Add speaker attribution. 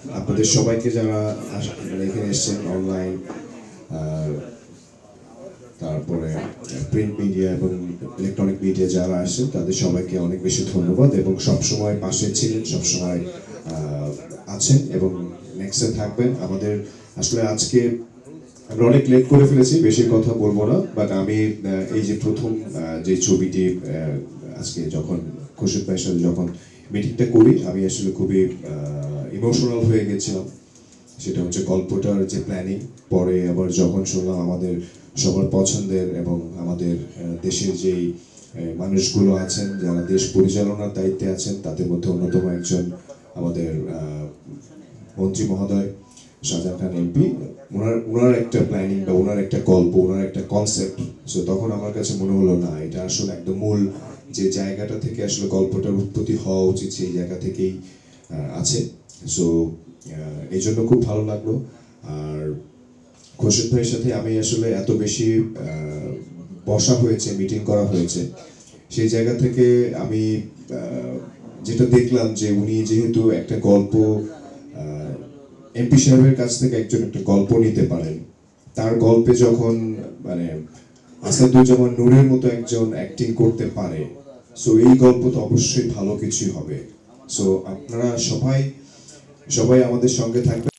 Speaker 1: আপনাদের সবাইকে যারা এখানে এসেছেন অনলাইন, তারপরে প্রিন্ট মিডিয়া এবং ইলেকট্রনিক মিডিয়া যারা আসেন তাদের সবাইকে অনেক বেশি ধন্যবাদ এবং সবসময় পাশে ছিলেন, সবসময় আছেন এবং নেক্সটে থাকবেন। আমাদের আসলে আজকে আমরা অনেক লেট করে ফেলেছি, বেশি কথা বলবো না, বাট আমি এই যে প্রথম যে ছবিটি আজকে যখন খুরশিদ ভাইয়ের সাথে যখন মিটিংটা করি আমি আসলে খুবই ইমোশনাল হয়ে গেছিলাম। সেটা হচ্ছে গল্পটার যে প্ল্যানিং, পরে আবার যখন শুনলাম আমাদের সবার পছন্দের এবং আমাদের দেশের যেই মানুষগুলো আছেন যারা দেশ পরিচালনার দায়িত্বে আছেন তাদের মধ্যে অন্যতম একজন আমাদের মন্ত্রী মহোদয় শাহজাহান এমপি, ওনার একটা প্ল্যানিং বা ওনার একটা গল্প, ওনার একটা কনসেপ্ট, সো তখন আমার কাছে মনে হলো না এটা আসলে একদম মূল যে জায়গাটা থেকে আসলে গল্পটার উৎপত্তি হওয়া উচিত সেই জায়গা থেকেই আছে। সো এই জন্য খুব ভালো লাগলো। আর খুরশিদ ভাইয়ের সাথে আমি আসলে এত বেশি বসা হয়েছে, মিটিং করা হয়েছে, সেই জায়গা থেকে আমি যেটা দেখলাম যে উনি যেহেতু একটা গল্প এমপি সাহেবের কাছ থেকে একজন একটা গল্প নিতে পারেন, তার গল্পে যখন মানে আসাদুজ্জামান নূরের মতো একজন অ্যাক্টিং করতে পারে, সো এই গল্প তো অবশ্যই ভালো কিছুই হবে। সো আপনারা সবাই আমাদের সঙ্গে থাকবেন।